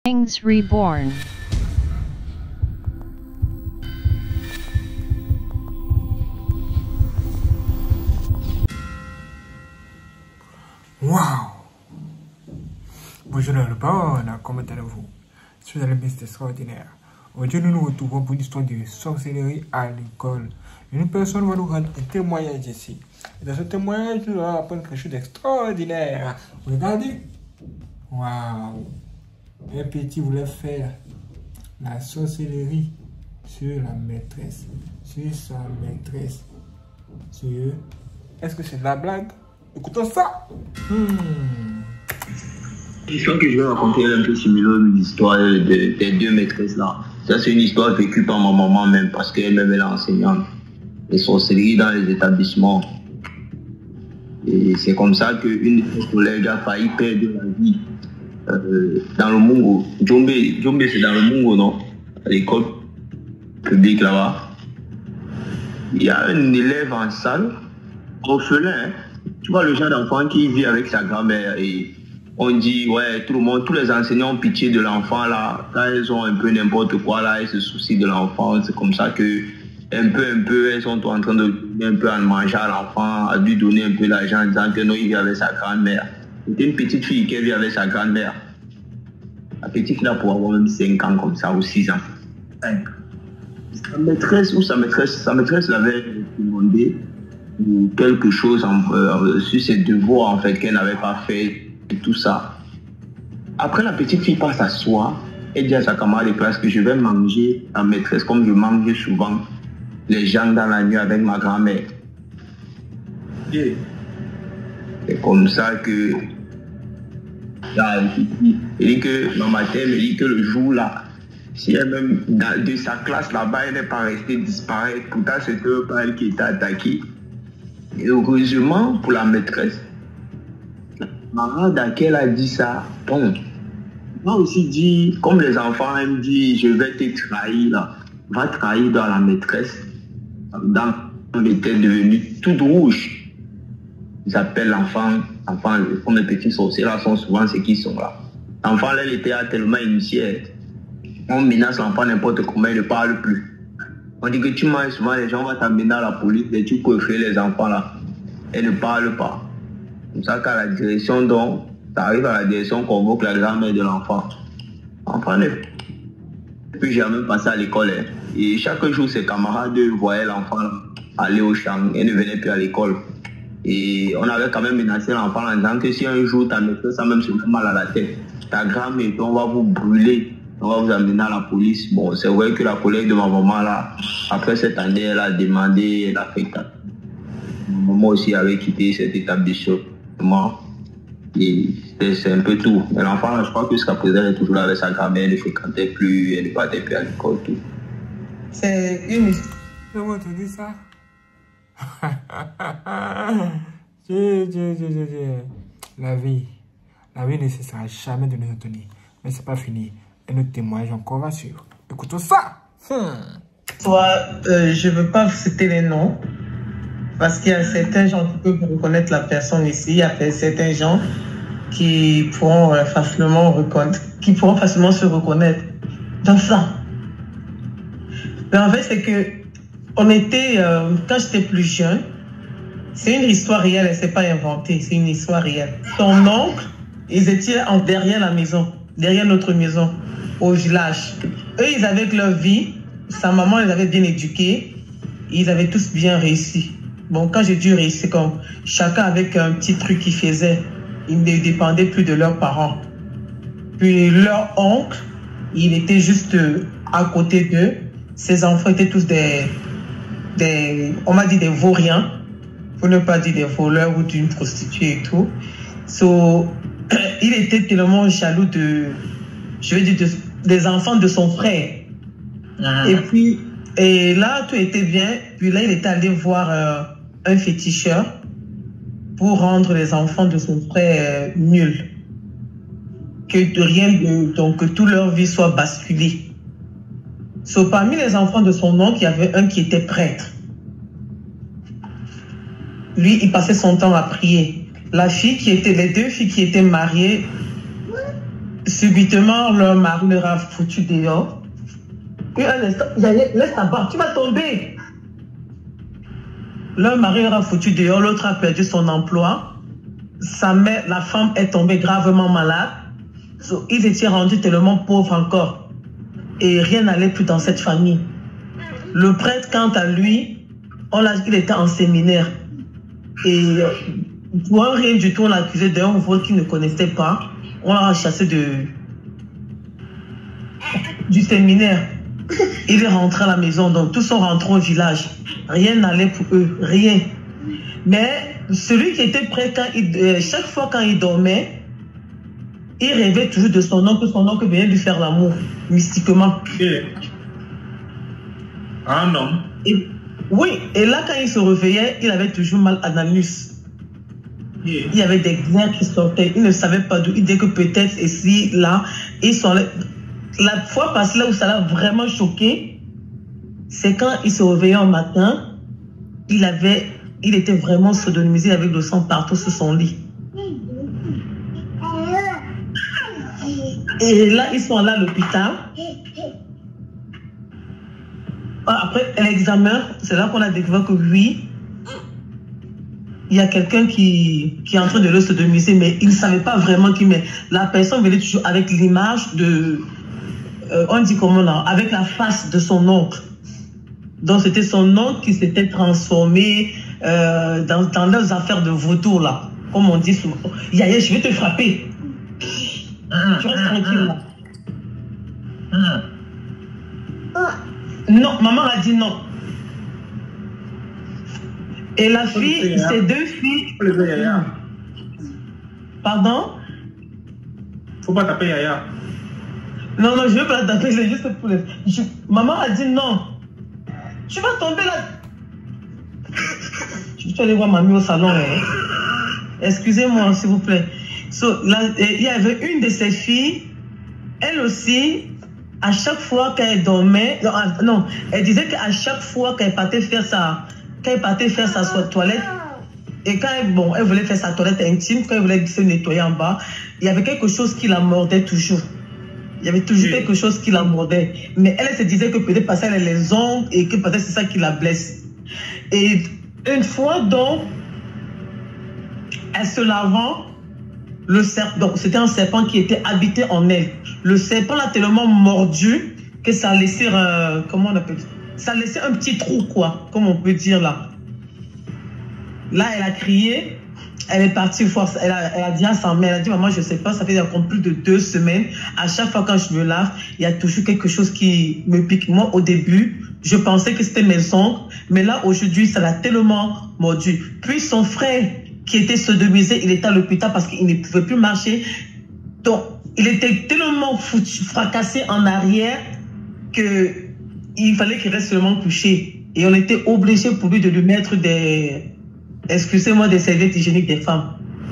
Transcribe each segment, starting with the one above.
Kings Reborn. Wow! Bonjour le bon, comment allez-vous? Je suis dans le Mist extraordinaire. Aujourd'hui, nous nous retrouvons pour une histoire de sorcellerie à l'école. Une personne va nous rendre un témoignage ici. Et dans ce témoignage, nous allons apprendre quelque chose d'extraordinaire. Regardez! Waouh! Un petit voulait faire la sorcellerie sur la maîtresse. Sur sa maîtresse. Sur... Est-ce que c'est de la blague? Écoutons ça! L'histoire que je vais raconter est un peu similaire à l'histoire des deux maîtresses là. Ça, c'est une histoire vécue par ma maman même, parce qu'elle-même elle est enseignante. Les sorcelleries dans les établissements. Et c'est comme ça qu'une de ses collègues a failli perdre la vie dans le Mungo. Djombe, c'est dans le Mungo, non? À l'école publique là-bas. Il y a un élève en salle, orphelin, hein? Tu vois le genre d'enfant qui vit avec sa grand-mère et on dit, ouais, tout le monde, tous les enseignants ont pitié de l'enfant là. Quand elles ont un peu n'importe quoi là, elles se soucient de l'enfant. C'est comme ça que, un peu, elles sont en train de donner un peu à manger à l'enfant, à lui donner un peu d'argent en disant que non, il vit avec sa grand-mère. C'était une petite fille qui vit avec sa grand-mère. La petite fille là pour avoir même 5 ans comme ça, ou 6 ans. 5. Sa maîtresse l'avait demandé quelque chose sur ses devoirs en fait qu'elle n'avait pas fait et tout ça. Après, la petite fille passe s'asseoir et dit à sa camarade de classe que je vais manger la maîtresse comme je mange souvent les gens dans la nuit avec ma grand-mère. Yeah. C'est comme ça que il dit que maman me dit que le jour là, si elle même de sa classe là-bas, elle n'est pas restée disparaître, pourtant c'était pas elle qui était attaquée. Et heureusement pour la maîtresse, la camarade à qui elle a dit ça, bon, moi aussi dit, comme les enfants, elle me dit, je vais te trahir là, va trahir dans la maîtresse, dans elle était devenue toute rouge. Ils appellent l'enfant, comme les petits sorciers là sont souvent ceux qui sont là. L'enfant là, il était tellement initié, on menace l'enfant n'importe comment, il ne parle plus. On dit que tu manges souvent, les gens vont t'amener à la police et tu peux faire les enfants là. Elle ne parle pas. Comme ça qu'à la direction, donc, ça arrive à la direction, qu'on convoque la grand-mère de l'enfant. L'enfant ne peut plus jamais passer à l'école. Hein. Et chaque jour, ses camarades voyaient l'enfant aller au champ. Elle ne venait plus à l'école. Et on avait quand même menacé l'enfant en disant que si un jour ta maîtresse a même se fait mal à la tête, ta grand-mère, on va vous brûler. On va vous amener à la police. Bon, c'est vrai que la collègue de ma maman, là, après cette année, elle a demandé, elle a fait ça. Ma maman aussi avait quitté cet établissement. Et c'est un peu tout. Mais l'enfant, là, je crois que jusqu'à présent, elle est toujours là avec sa grand-mère, elle ne fréquentait plus, elle ne partait plus à l'école, tout. C'est une... Comment tu dis ça? La vie ne cessera jamais de nous étonner. Mais c'est pas fini. Et notre témoignage encore va suivre. Écoutons ça. Je veux pas citer les noms. Parce qu'il y a certains gens qui peuvent reconnaître la personne ici. Il y a certains gens qui pourront facilement se reconnaître dans ça. Mais en fait, c'est que on était, quand j'étais plus jeune, c'est une histoire réelle, elle s'est pas inventée, c'est une histoire réelle. Son oncle, ils étaient derrière la maison, derrière notre maison, au village. Eux, ils avaient leur vie, sa maman les avait bien éduqués, ils avaient tous bien réussi. Bon, quand j'ai dû réussir, comme chacun avec un petit truc qu'ils faisaient, ils ne dépendaient plus de leurs parents. Puis leur oncle, il était juste à côté d'eux. Ses enfants étaient tous on m'a dit des vauriens, pour ne pas dire des voleurs ou d'une prostituée et tout. Il était tellement jaloux des enfants de son frère. Et là, tout était bien. Puis là, il était allé voir un féticheur pour rendre les enfants de son frère nuls. Que toute leur vie soit basculée. Parmi les enfants de son oncle, il y avait un qui était prêtre. Lui, il passait son temps à prier. Les deux filles qui étaient mariées, subitement, leur mari leur a foutu dehors. Et un instant, laisse ta barre, tu vas tomber. Leur mari leur a foutu dehors, l'autre a perdu son emploi. Sa mère, la femme est tombée gravement malade. Ils étaient rendus tellement pauvres encore. Et rien n'allait plus dans cette famille. Le prêtre, quant à lui, il était en séminaire. Et pour rien du tout, on l'a accusé d'un vol qu'il ne connaissait pas. On l'a chassé du séminaire. Il est rentré à la maison, donc tous sont rentrés au village. Rien n'allait pour eux, rien. Mais celui qui était prêt, chaque fois quand il dormait, il rêvait toujours de son oncle venait lui faire l'amour, mystiquement. Un homme. Oui, et là quand il se réveillait, il avait toujours mal à l'anus. Il y avait des glaires qui sortaient, il ne savait pas d'où. Il disait que peut-être ici, là, ils sont là. La fois passée là où ça l'a vraiment choqué, c'est quand il se réveillait un matin, il était vraiment sodomisé avec le sang partout sur son lit. Et là, ils sont allés à l'hôpital. Après l'examen, c'est là qu'on a découvert que oui, il y a quelqu'un qui est en train de le sodomiser, mais il ne savait pas vraiment qui. Mais la personne venait toujours avec l'image de... on dit comment là, avec la face de son oncle. Donc c'était son oncle qui s'était transformé dans leurs affaires de vautour là. Comme on dit souvent. Yaya, je vais te frapper. Tu restes tranquille là. Non, maman a dit non. Et la fille, ces deux filles... Pardon? Faut pas taper Yaya. Non, je veux pas la taper, c'est juste pour les... Maman a dit non. Tu vas tomber là. Tu peux aller voir mamie au salon. Hein? Excusez-moi, s'il vous plaît. Il y avait une de ces filles, elle aussi, à chaque fois qu'elle dormait, non, elle disait qu'à chaque fois qu'elle partait faire sa toilette, et quand elle voulait faire sa toilette intime, quand elle voulait se nettoyer en bas, il y avait quelque chose qui la mordait toujours. Il y avait toujours quelque chose qui la mordait. Mais elle se disait que peut-être parce qu'elle a les ongles et que peut-être c'est ça qui la blesse. Et une fois, donc, elle se lavant, donc c'était un serpent qui était habité en elle. Le serpent l'a tellement mordu que ça a laissé, comment on appelle ça? Ça a laissé un petit trou, quoi, comme on peut dire là. Là, elle a crié, elle est partie force. Elle a dit à sa mère, elle a dit, maman, je sais pas, ça fait encore plus de 2 semaines. À chaque fois quand je me lave, il y a toujours quelque chose qui me pique. Moi, au début, je pensais que c'était mes ongles, mais là, aujourd'hui, ça l'a tellement mordu. Puis son frère, qui était sodomisé, il était à l'hôpital parce qu'il ne pouvait plus marcher. Donc, il était tellement fracassé en arrière qu'il fallait qu'il reste seulement couché. Et on était obligé pour lui de lui mettre des serviettes hygiéniques des femmes.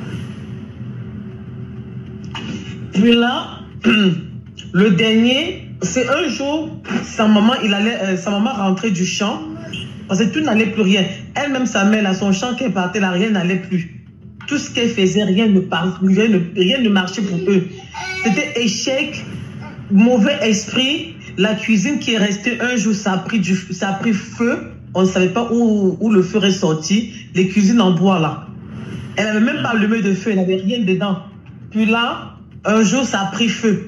Puis là, le dernier, c'est un jour, sa maman rentrait du champ, parce que tout n'allait plus rien. Elle-même, sa mère, là, son champ qu'elle partait, là, rien n'allait plus. Tout ce qu'elle faisait, rien ne marchait pour eux. C'était échec, mauvais esprit. La cuisine qui est restée un jour, ça a pris feu. On ne savait pas où le feu est sorti. Les cuisines en bois, là. Elle n'avait même pas allumé de feu, elle n'avait rien dedans. Puis là, un jour, ça a pris feu.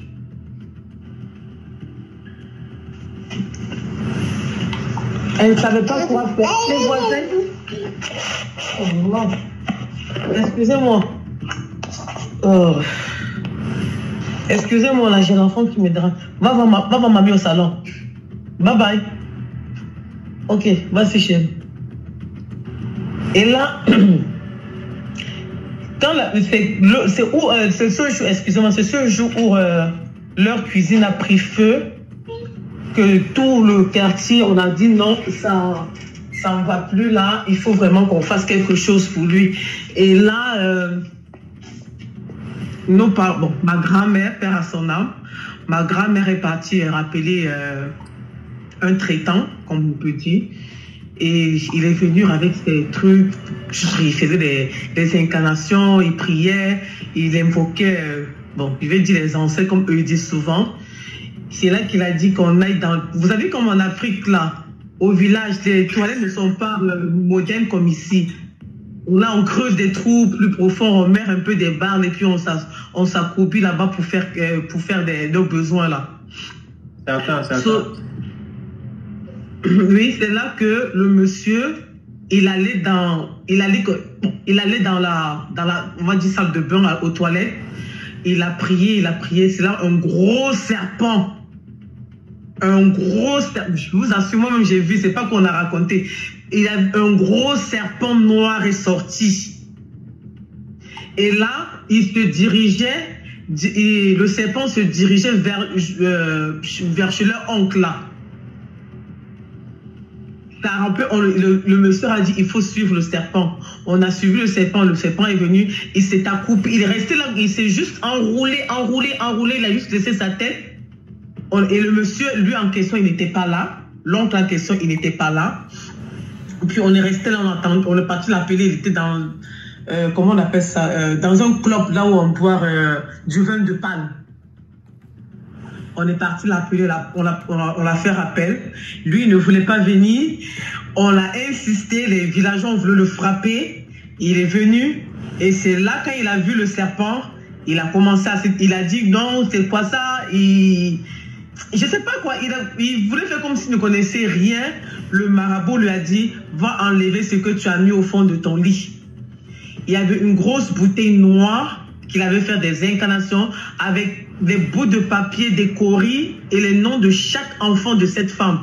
Elle ne savait pas quoi faire. Les voisins... Oh non. Excusez-moi. Oh. Excusez-moi, là, j'ai l'enfant qui me dérange. Va voir mamie au salon. Bye bye. Ok, vas-y chez nous. Et là, c'est ce jour où leur cuisine a pris feu, que tout le quartier, on a dit non, ça ne va plus là, il faut vraiment qu'on fasse quelque chose pour lui. Et là, ma grand-mère, père à son âme, ma grand-mère est partie rappeler un traitant, comme on peut dire, et il est venu avec ses trucs, il faisait des incarnations, il priait, il invoquait bon, je vais dire les ancêtres comme eux disent souvent. C'est là qu'il a dit qu'on aille dans... Vous savez comme en Afrique là, au village, les toilettes ne sont pas modernes comme ici. Là, on creuse des trous plus profonds, on met un peu des barres et puis on s'accroupit là-bas pour faire nos besoins là. Certains. Oui, c'est là que le monsieur, il allait dans la, on va dire, salle de bain, aux toilettes. Il a prié. C'est là un gros serpent. Je vous assure, moi-même j'ai vu, c'est pas qu'on a raconté. Il a un gros serpent noir est sorti. Et là, le serpent se dirigeait vers chez leur oncle là. Le monsieur a dit il faut suivre le serpent. On a suivi le serpent est venu, il s'est accroupi, il est resté là, il s'est juste enroulé, il a juste laissé sa tête. Et le monsieur, lui en question, il n'était pas là. L'oncle en question, il n'était pas là. Et puis on est resté là, on est parti l'appeler, il était dans, comment on appelle ça, dans un club là où on boit du vin de palme. On est parti l'appeler, on l'a fait rappel. Lui, il ne voulait pas venir. On a insisté, les villageois ont voulu le frapper. Il est venu. Et c'est là, quand il a vu le serpent, il a commencé il a dit non, c'est quoi ça? Je sais pas quoi. Il voulait faire comme s'il ne connaissait rien. Le marabout lui a dit, va enlever ce que tu as mis au fond de ton lit. Il y avait une grosse bouteille noire qu'il avait fait des incarnations avec des bouts de papier décorés et les noms de chaque enfant de cette femme.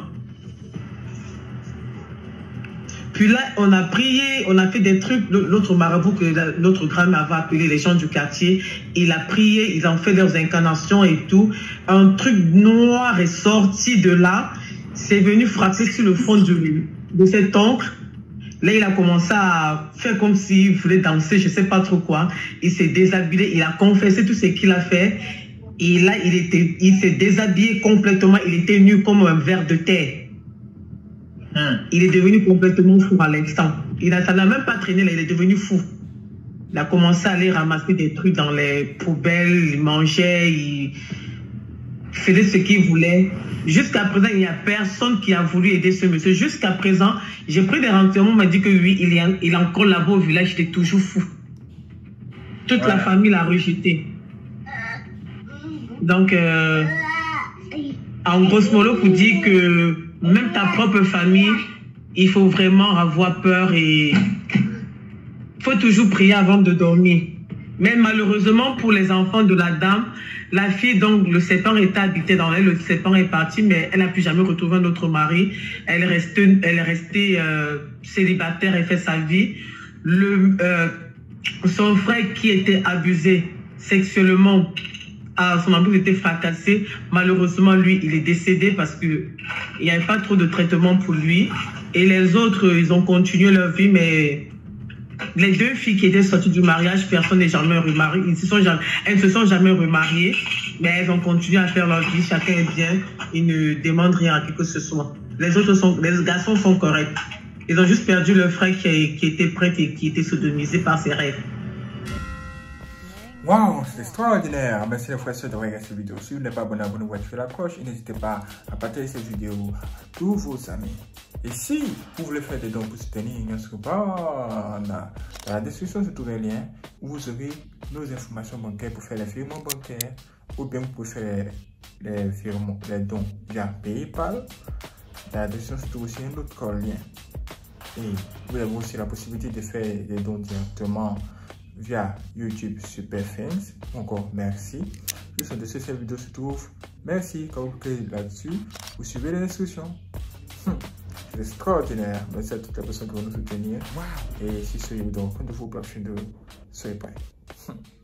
Puis là, on a prié, on a fait des trucs. L'autre marabout que notre grand-mère avait appelé les gens du quartier, il a prié, ils ont fait leurs incarnations et tout. Un truc noir est sorti de là, c'est venu frapper sur le fond de cet oncle. Là, il a commencé à faire comme s'il voulait danser, je ne sais pas trop quoi. Il s'est déshabillé, il a confessé tout ce qu'il a fait. Et là, il s'est déshabillé complètement. Il était nu comme un ver de terre. Il est devenu complètement fou à l'instant. Ça n'a même pas traîné là, il est devenu fou. Il a commencé à aller ramasser des trucs dans les poubelles, il mangeait, il faisait ce qu'il voulait. Jusqu'à présent, il n'y a personne qui a voulu aider ce monsieur. Jusqu'à présent, j'ai pris des renseignements, on m'a dit que oui, il est encore là-bas au village, il est toujours fou. Toute la famille l'a rejeté. Donc, en grosso modo, pour dire que même ta propre famille, il faut vraiment avoir peur et il faut toujours prier avant de dormir. Mais malheureusement, pour les enfants de la dame, la fille, donc le serpent était habité dans elle, le serpent est parti, mais elle n'a plus jamais retrouvé un autre mari. Elle est restée célibataire et fait sa vie. Son frère qui était abusé sexuellement, son épouse était fracassée. Malheureusement, lui, il est décédé parce qu'il n'y avait pas trop de traitement pour lui. Et les autres, ils ont continué leur vie, mais les deux filles qui étaient sorties du mariage, personne n'est jamais remarié. Elles ne se sont jamais remariées, mais elles ont continué à faire leur vie. Chacun est bien. Ils ne demandent rien à qui que ce soit. Les garçons sont corrects. Ils ont juste perdu leur frère qui était prêt et qui était sodomisé par ses rêves. Waouh, c'est extraordinaire. Merci les frères et sœurs d'avoir regardé cette vidéo. Si vous n'êtes pas abonné, abonnez-vous, activez la cloche et n'hésitez pas à partager cette vidéo à tous vos amis. Et si vous voulez faire des dons pour soutenir notre bande, dans la description, se trouve un lien où vous aurez nos informations bancaires pour faire les virements bancaires ou bien pour faire les dons via PayPal. Dans la description, se trouve aussi un autre lien. Et vous avez aussi la possibilité de faire des dons directement via YouTube Super Fans. Encore merci. Juste en dessous de cette vidéo se trouve. Merci. Quand vous cliquez là-dessus, vous suivez les instructions. C'est extraordinaire. Merci à toutes les personnes qui vont nous soutenir. Wow. Et si ce n'est donc, quand vous prochaine vidéo, soyez prêts.